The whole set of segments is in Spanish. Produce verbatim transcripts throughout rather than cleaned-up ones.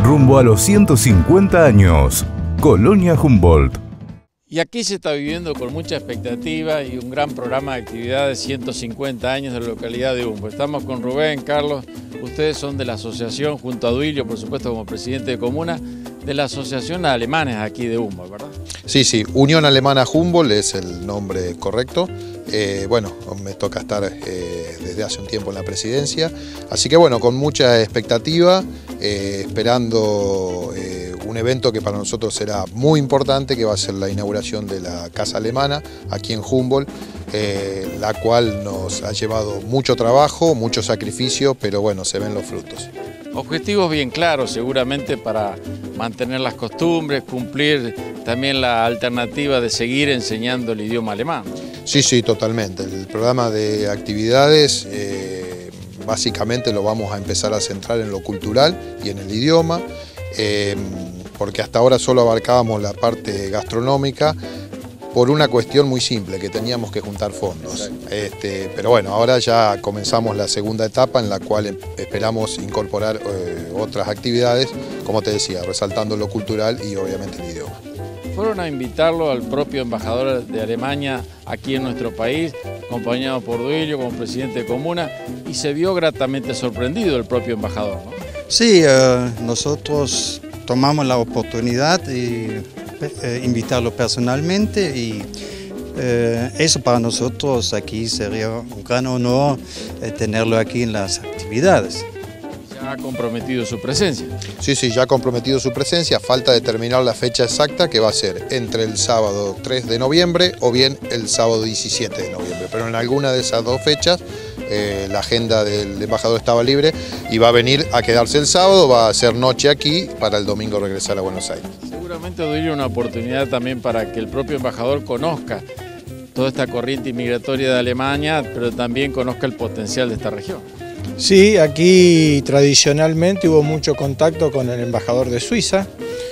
rumbo a los ciento cincuenta años. Colonia Humboldt. Y aquí se está viviendo con mucha expectativa y un gran programa de actividades, ciento cincuenta años de la localidad de Humboldt. Estamos con Rubén, Carlos, ustedes son de la asociación, junto a Duilio, por supuesto, como presidente de comuna, de la Asociación Alemanes aquí de Humboldt, ¿verdad? Sí, sí, Unión Alemana Humboldt es el nombre correcto. Eh, bueno, me toca estar eh, desde hace un tiempo en la presidencia, así que bueno, con mucha expectativa, eh, esperando eh, un evento que para nosotros será muy importante, que va a ser la inauguración de la Casa Alemana aquí en Humboldt, eh, la cual nos ha llevado mucho trabajo, mucho sacrificio, pero bueno, se ven los frutos. Objetivos bien claros seguramente para mantener las costumbres, cumplir también la alternativa de seguir enseñando el idioma alemán. Sí, sí, totalmente. El programa de actividades eh, básicamente lo vamos a empezar a centrar en lo cultural y en el idioma, eh, porque hasta ahora solo abarcábamos la parte gastronómica por una cuestión muy simple, que teníamos que juntar fondos. Este, pero bueno, ahora ya comenzamos la segunda etapa en la cual esperamos incorporar eh, otras actividades, como te decía, resaltando lo cultural y obviamente el idioma. Fueron a invitarlo al propio embajador de Alemania aquí en nuestro país, acompañado por Duilio como presidente de comuna, y se vio gratamente sorprendido el propio embajador, ¿no? Sí, uh, nosotros tomamos la oportunidad de eh, invitarlo personalmente y eh, eso para nosotros aquí sería un gran honor eh, tenerlo aquí en las actividades. Ha comprometido su presencia. Sí, sí, ya ha comprometido su presencia, falta determinar la fecha exacta, que va a ser entre el sábado tres de noviembre o bien el sábado diecisiete de noviembre, pero en alguna de esas dos fechas eh, la agenda del embajador estaba libre y va a venir a quedarse el sábado, va a hacer noche aquí para el domingo regresar a Buenos Aires. Seguramente doy una oportunidad también para que el propio embajador conozca toda esta corriente inmigratoria de Alemania, pero también conozca el potencial de esta región. Sí, aquí tradicionalmente hubo mucho contacto con el embajador de Suiza,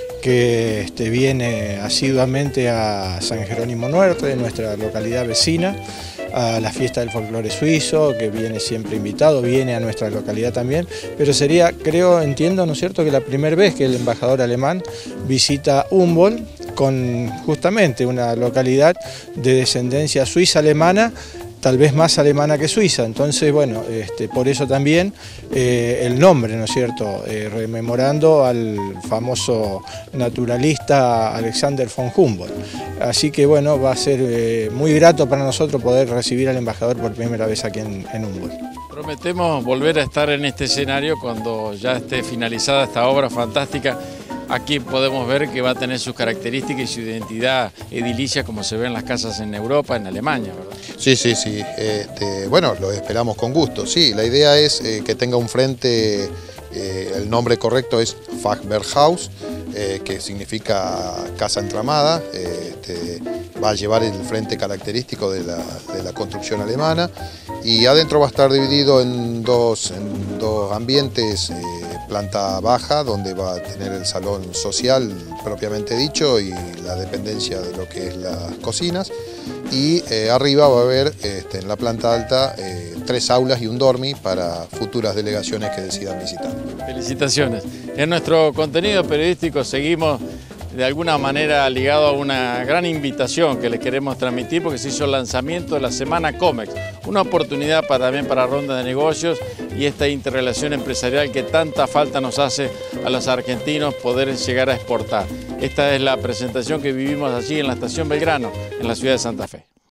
que este, viene asiduamente a San Jerónimo Norte, nuestra localidad vecina, a la fiesta del folclore suizo, que viene siempre invitado, viene a nuestra localidad también, pero sería, creo, entiendo, ¿no es cierto?, que la primera vez que el embajador alemán visita Humboldt, con justamente una localidad de descendencia suiza-alemana, tal vez más alemana que suiza. Entonces, bueno, este, por eso también eh, el nombre, ¿no es cierto?, eh, rememorando al famoso naturalista Alexander von Humboldt. Así que, bueno, va a ser eh, muy grato para nosotros poder recibir al embajador por primera vez aquí en, en Humboldt. Prometemos volver a estar en este escenario cuando ya esté finalizada esta obra fantástica. Aquí podemos ver que va a tener sus características y su identidad edilicia como se ve en las casas en Europa, en Alemania, ¿verdad? Sí, sí, sí. Este, bueno, lo esperamos con gusto. Sí, la idea es eh, que tenga un frente, eh, el nombre correcto es Fachwerkhaus, eh, que significa casa entramada. Eh, este, va a llevar el frente característico de la, de la construcción alemana y adentro va a estar dividido en dos, en dos ambientes. Eh, planta baja, donde va a tener el salón social propiamente dicho y la dependencia de lo que es las cocinas, y eh, arriba va a haber este, en la planta alta eh, tres aulas y un dormi para futuras delegaciones que decidan visitar. Felicitaciones. En nuestro contenido periodístico seguimos de alguna manera ligado a una gran invitación que les queremos transmitir, porque se hizo el lanzamiento de la Semana Comex, una oportunidad para, también para ronda de negocios y esta interrelación empresarial que tanta falta nos hace a los argentinos poder llegar a exportar. Esta es la presentación que vivimos allí en la Estación Belgrano, en la ciudad de Santa Fe.